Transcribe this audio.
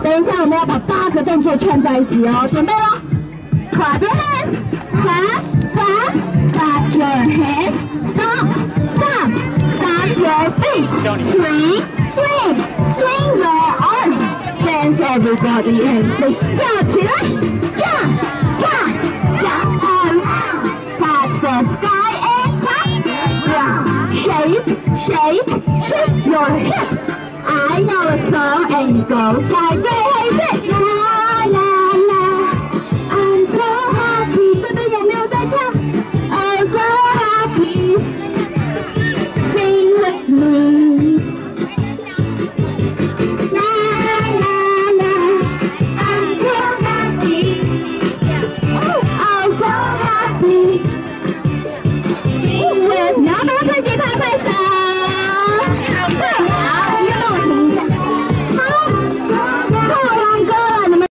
等一下我们要把8个动作串在一起哦，准备咯 ！Clap your hands, clap, clap, clap your hands, stop, stop, stamp your feet, swing, swing, swing your arms, dance everybody and sing， 跳起来 ，jump, jump, jump around, touch the sky and touch the ground, shake, shake, shake your hips. I know a song and it goes like this.